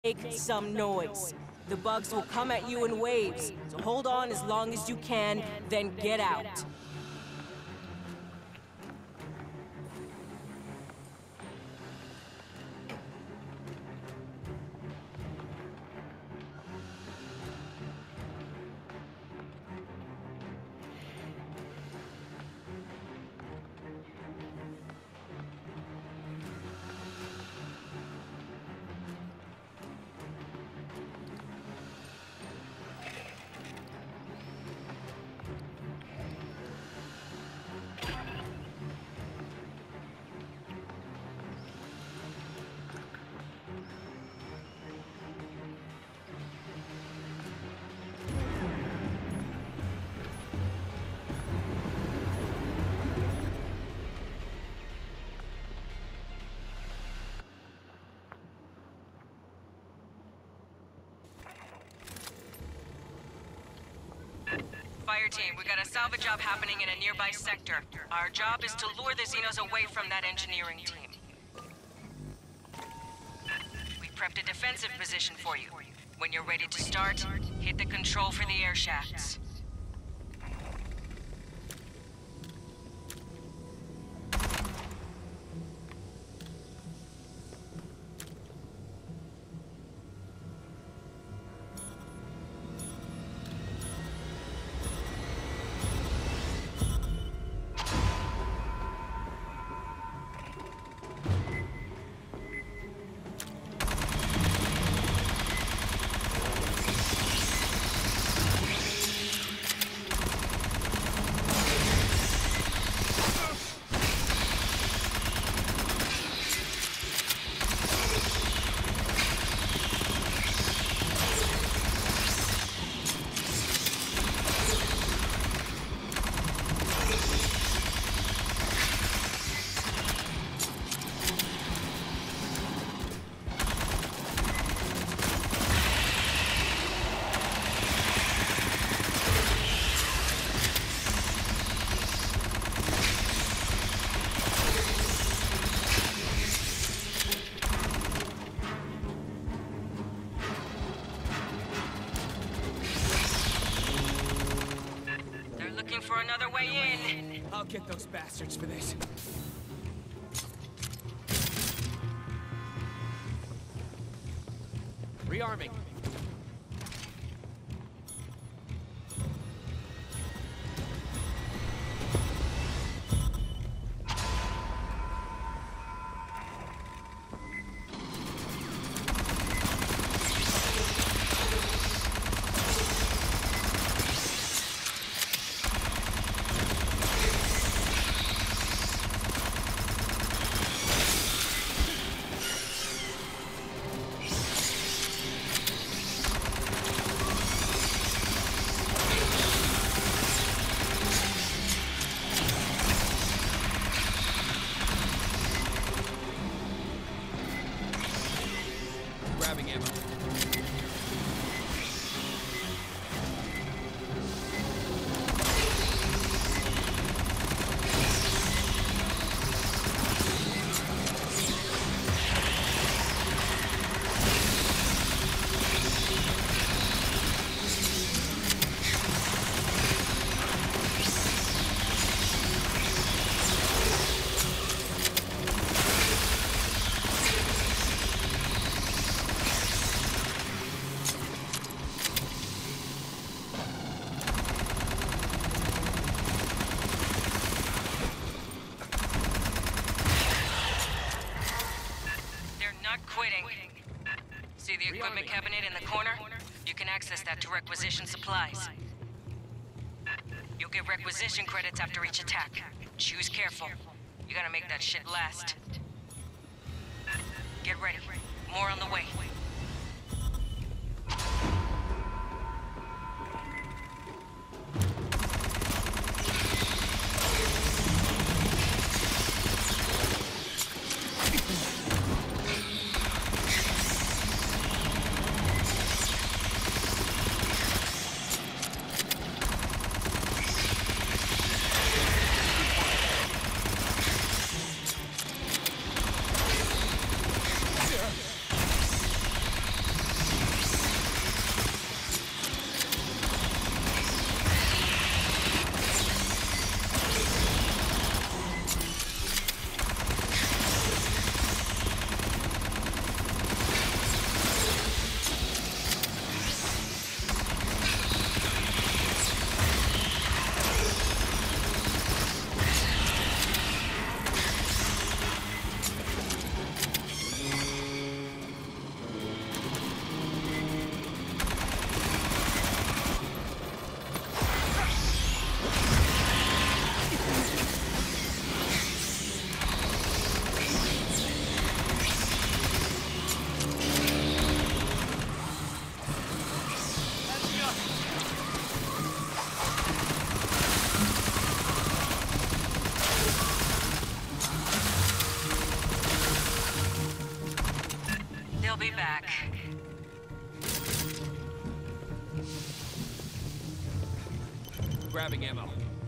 Make some noise. The bugs will come at you in waves, so hold on as long as you can, then get out. Fire team, we got a salvage job happening in a nearby sector. Our job is to lure the Xenos away from that engineering team. We prepped a defensive position for you. When you're ready to start, hit the control for the air shafts. For another way in. I'll get those bastards for this. Rearming. Grabbing ammo. Quitting. See the equipment cabinet in the corner? You can access that to requisition supplies. You'll get requisition credits after each attack. Choose careful. You gotta make that shit last. Get ready. More on the way. Grabbing ammo.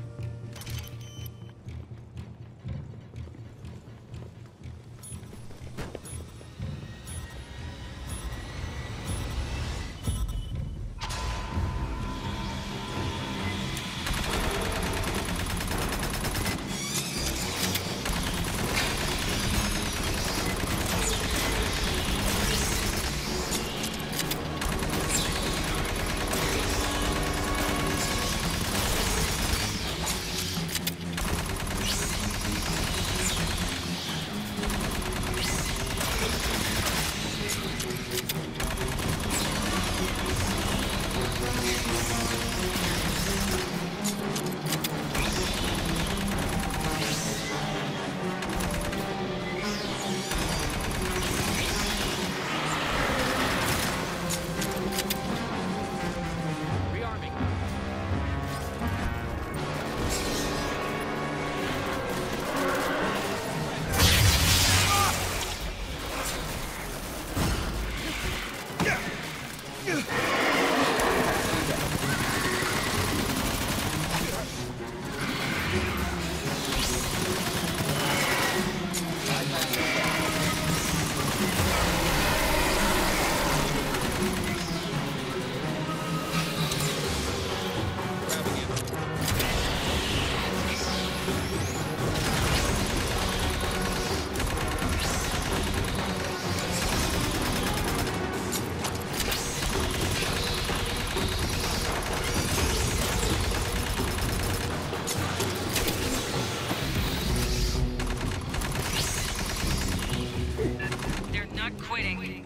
Not quitting.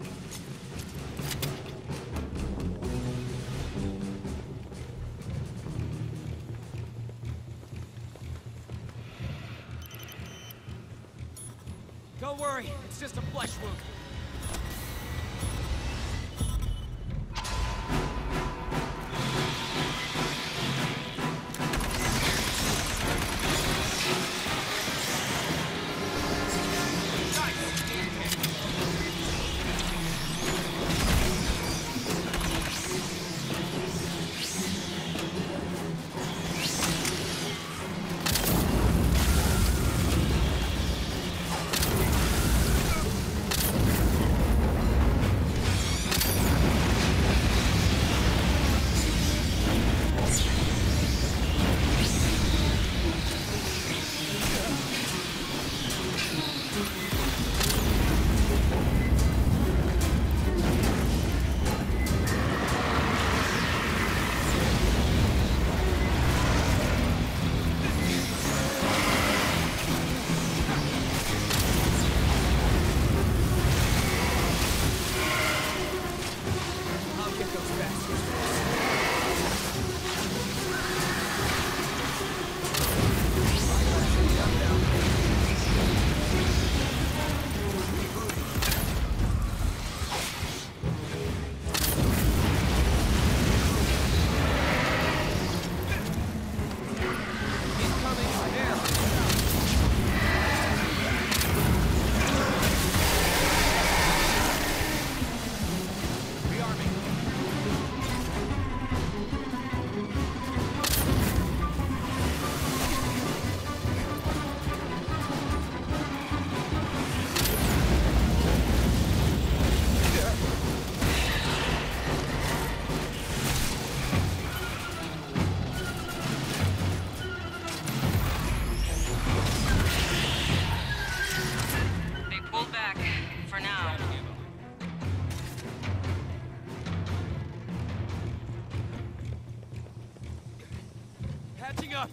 Don't worry, it's just a flesh wound. Patching up.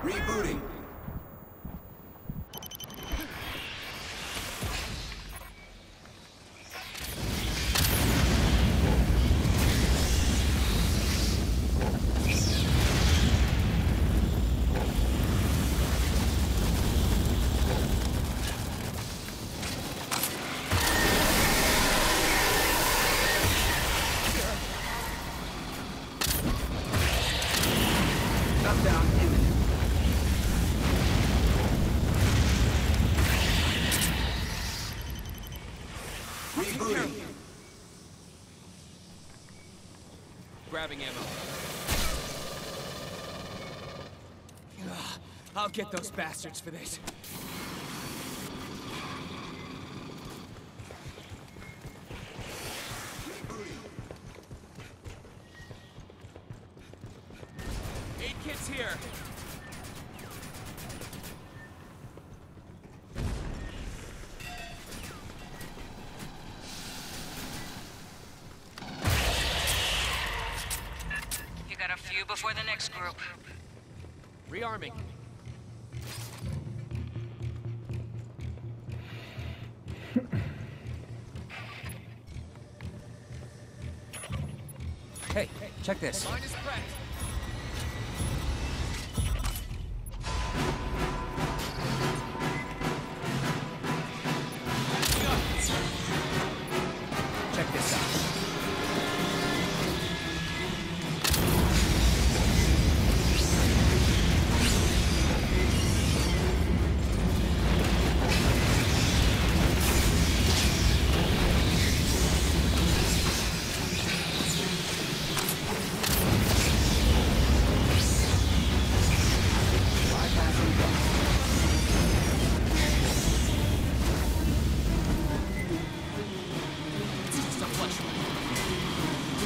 Rebooting. Shutdown imminent. Rebooting. Grabbing ammo. Ugh, I'll get those bastards for this. Aid kit's here. You got a few before the next group. Rearming. Hey, check this. Mine is prepped. Check this out. It's just a flesh wound.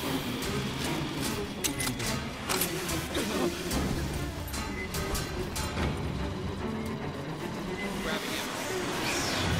Grabbing ammo.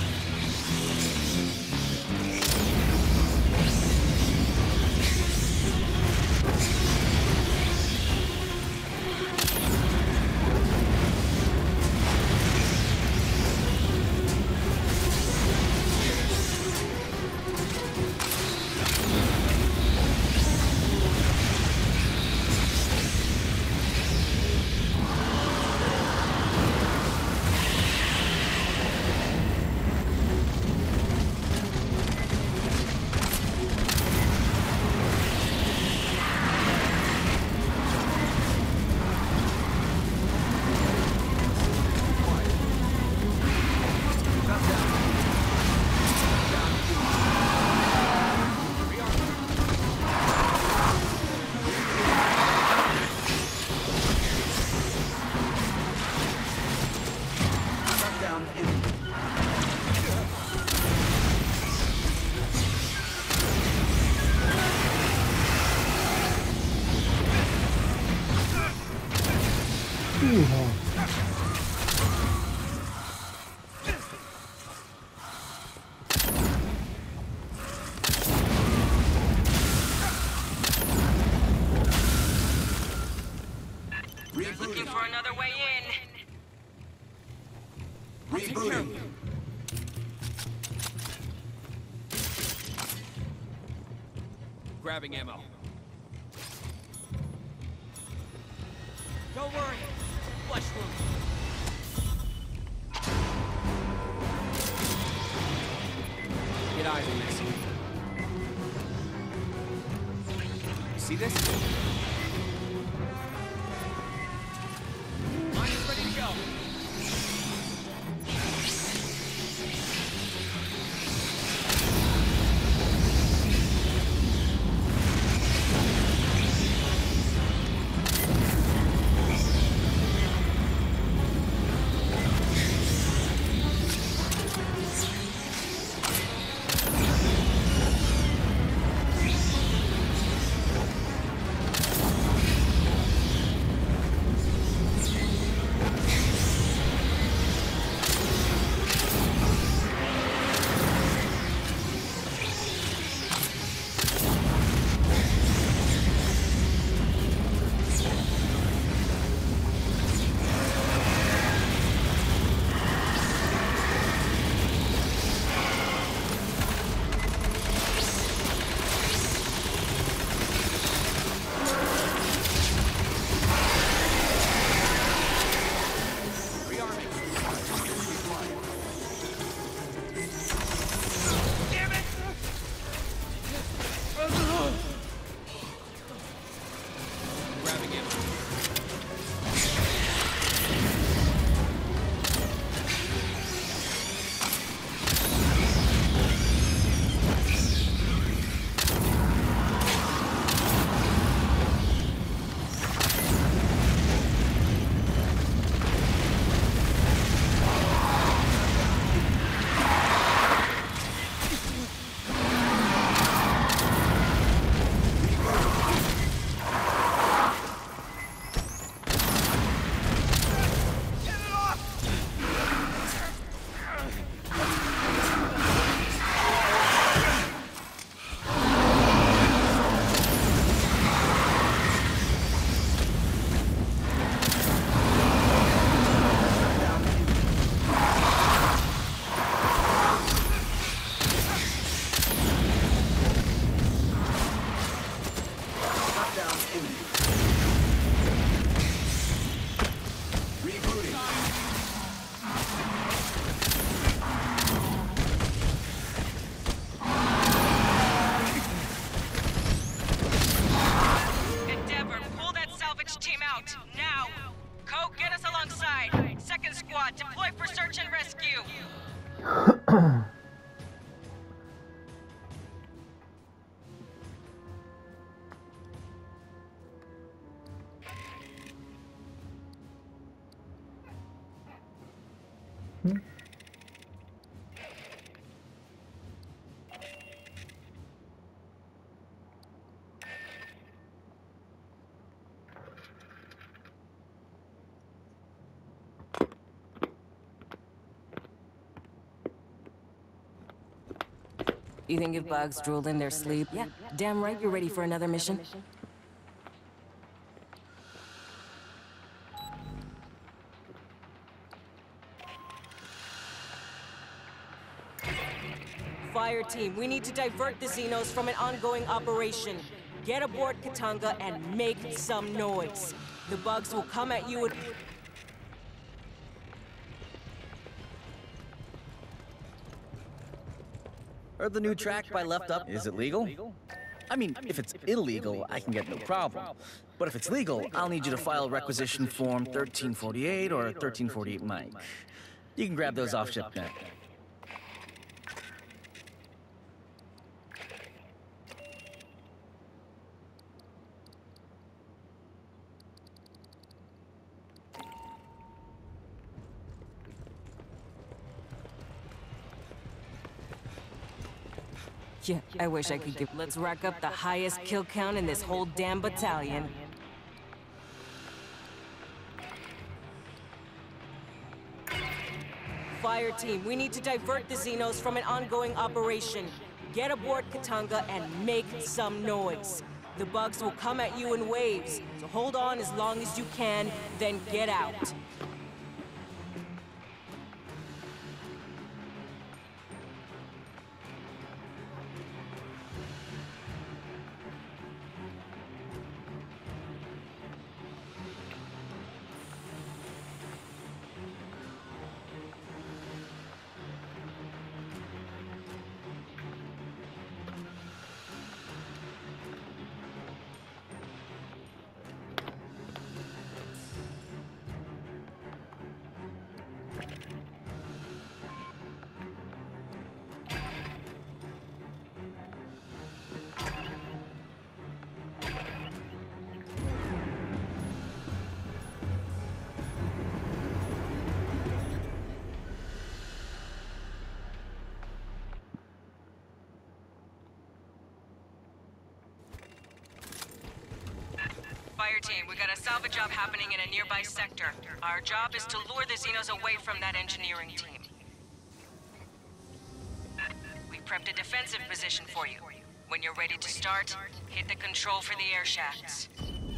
Shutdown imminent. Looking for another way in. Rebooting. Grabbing ammo. Don't worry. Flesh wound. Get eyes on this. See this? Mine is ready to go. imminent. Rebooting. Endeavor, pull that salvage team out, now! Coke, get us alongside! Second squad, deploy for search and rescue! You think if bugs drooled in their sleep? Yeah, damn right you're ready for another mission. Fire team, we need to divert the Xenos from an ongoing operation. Get aboard Katanga and make some noise. The bugs will come at you and... Heard the new track by Left Up. Is it legal? I mean, if it's illegal, I can get no problem. But if it's legal, I'll need you to file requisition form 1348 or 1348 Mike. You can grab those off ShipNet. Yeah, I wish I could give... Let's rack up the highest kill count in this whole damn battalion. Fire team, we need to divert the Xenos from an ongoing operation. Get aboard Katanga and make some noise. The bugs will come at you in waves, so hold on as long as you can, then get out. Fire team, we got a salvage job happening in a nearby sector. Our job is to lure the Xenos away from that engineering team. We prepped a defensive position for you. When you're ready to start, hit the control for the air shafts.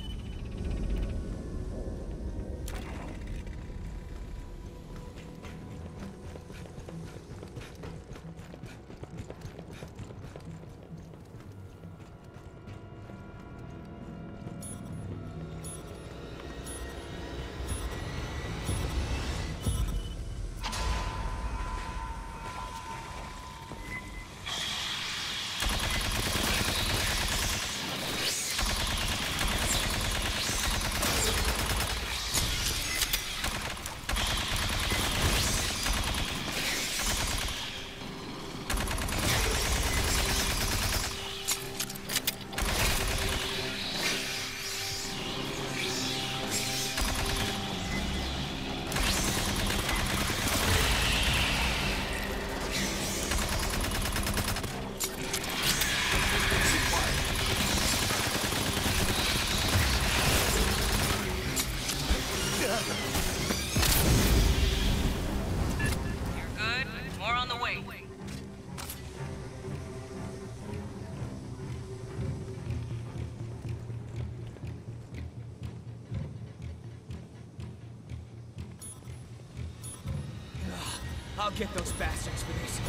I'll get those bastards for this.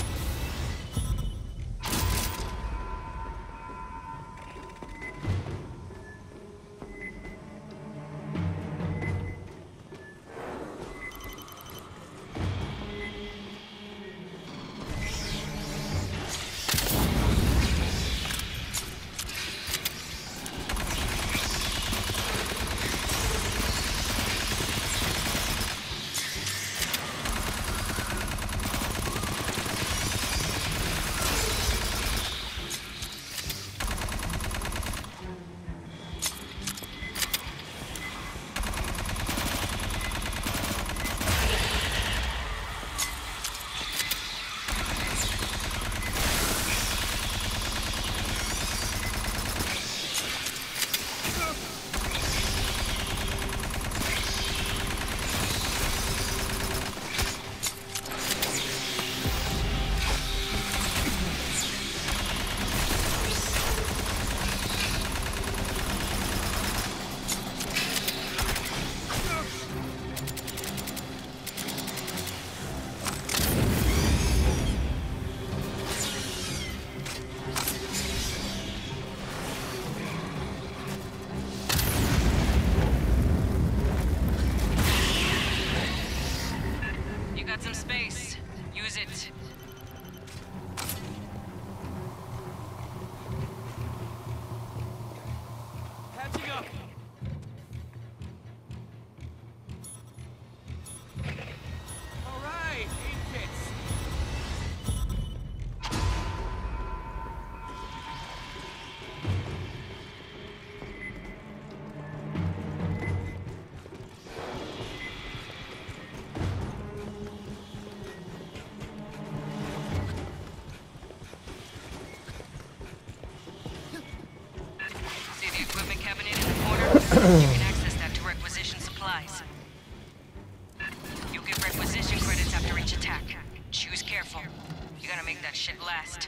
You can access that to requisition supplies. You'll get requisition credits after each attack. Choose careful. You gotta make that shit last.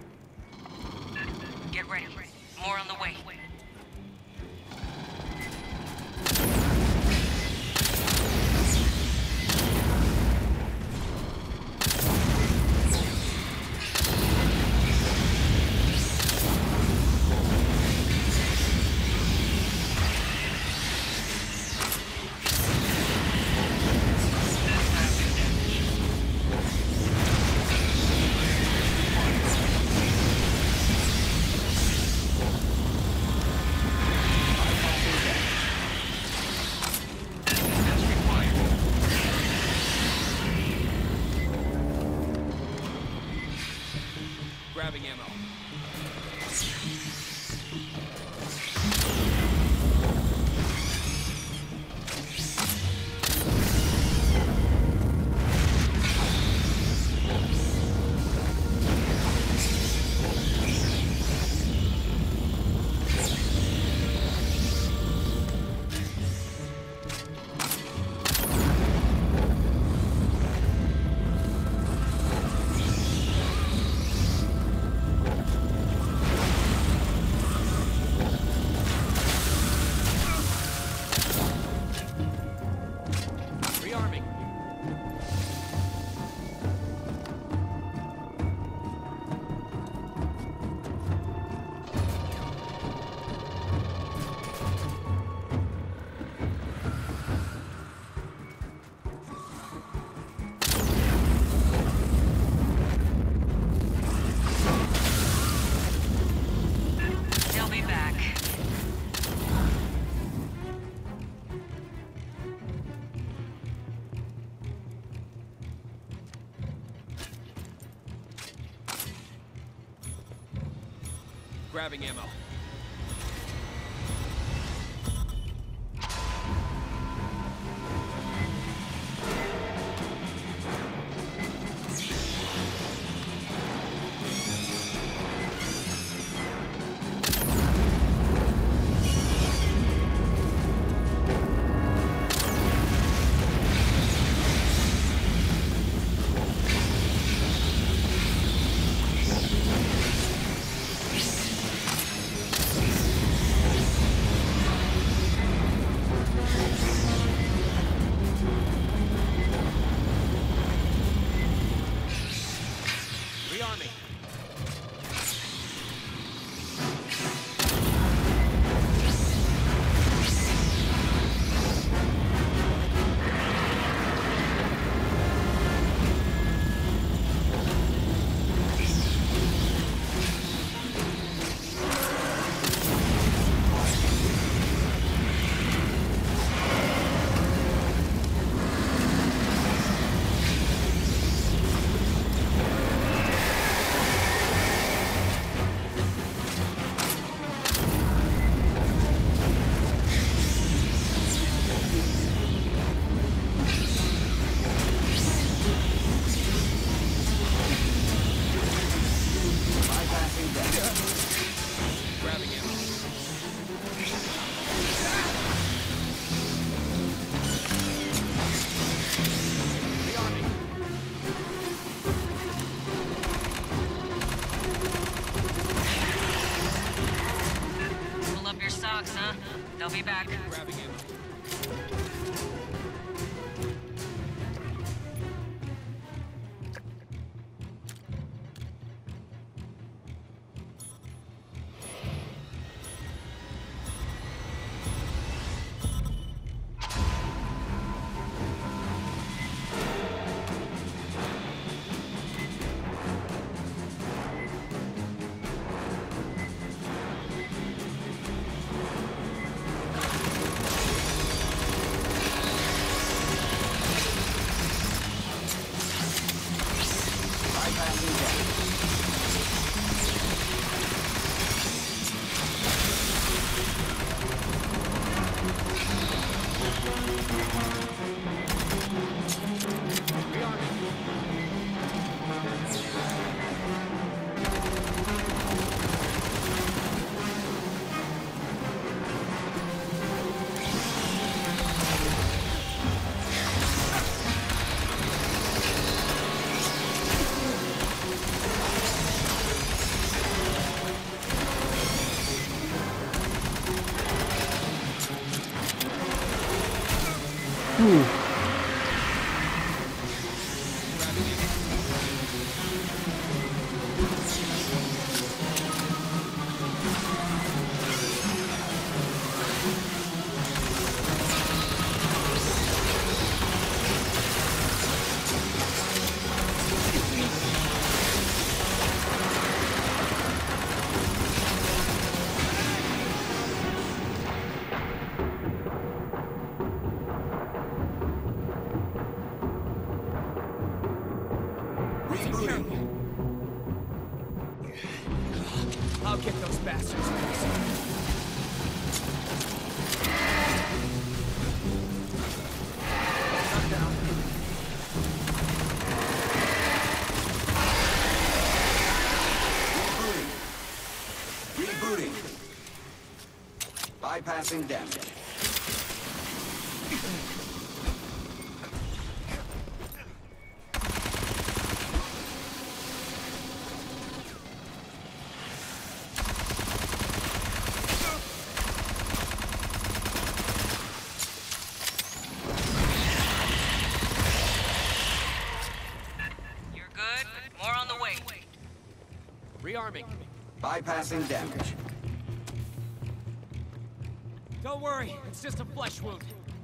Get ready. More on the way. Grabbing ammo. Rearming. They'll be back. Grabbing ammo. Rearming. Grabbing ammo. Rearming. Pull up your socks, huh? They'll be back. Grabbing ammo. Rebooting. I'll get those bastards. I'm down. Rebooting. Bypassing damage. You're good. More on the way. Rearming. Bypassing damage. Don't worry, it's just a flesh wound.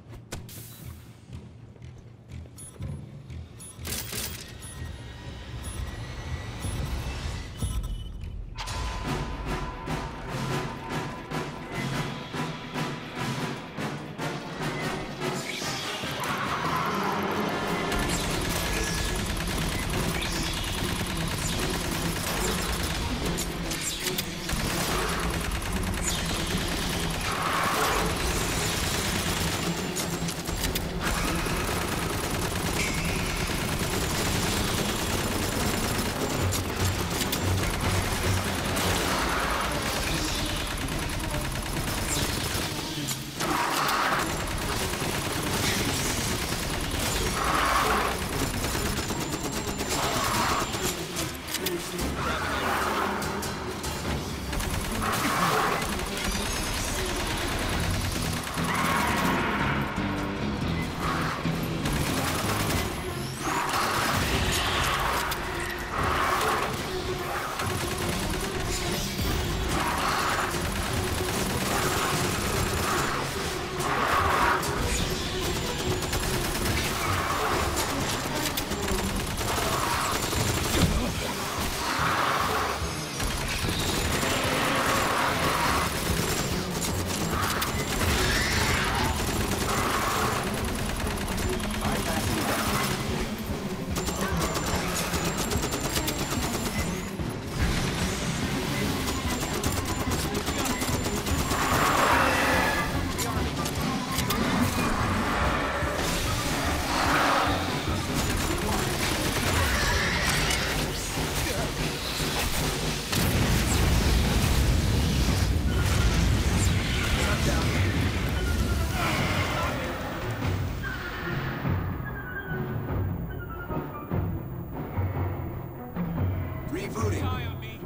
Rebooting. Eye on me.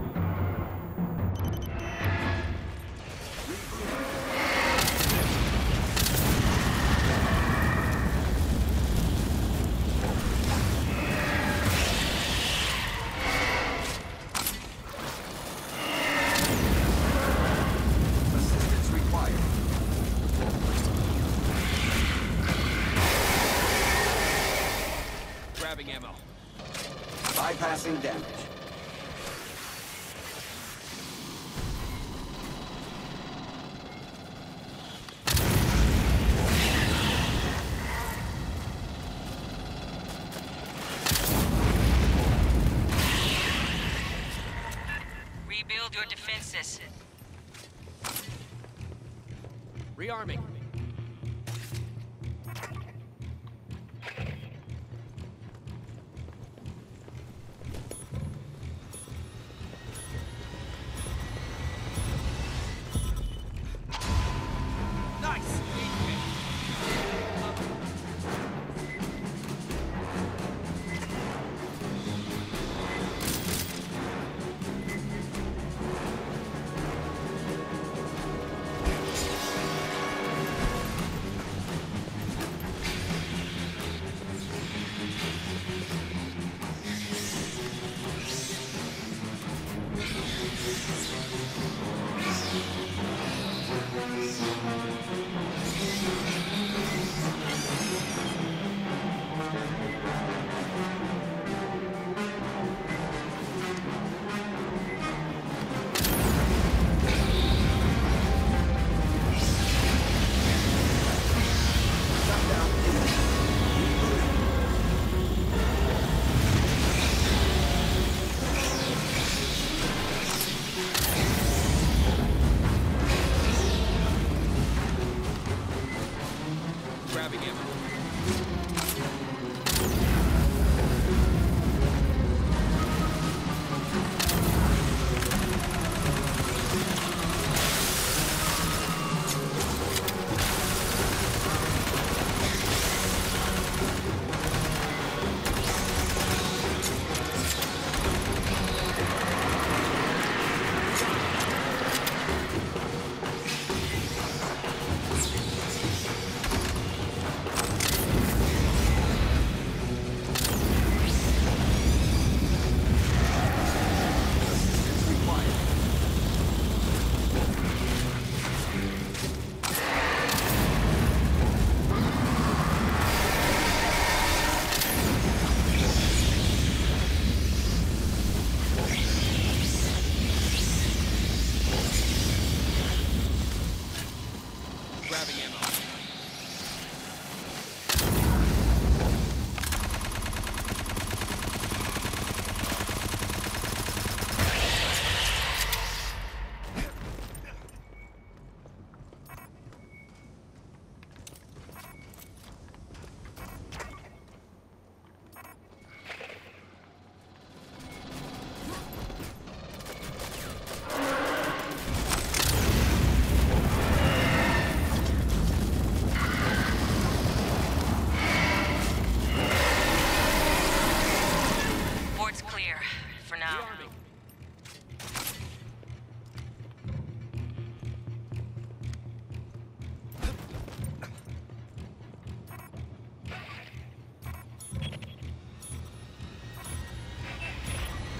Assistance required. Grabbing ammo. Bypassing damage. Rebuild your defenses. Rearming. Nice!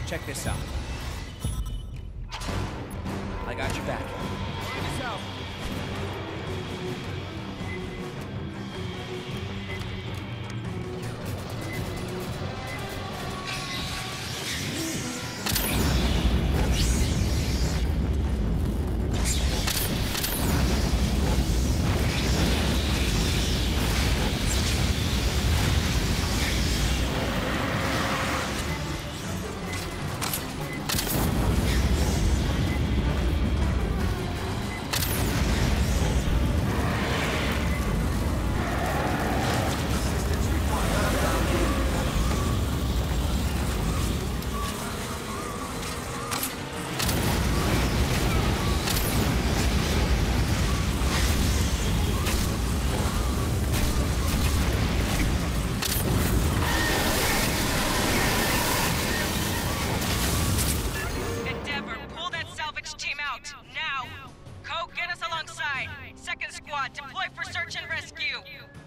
Check this out. I got your back. This out. Endeavor, pull that salvage team out, now! Coke, get us alongside! Second squad, deploy for search and rescue!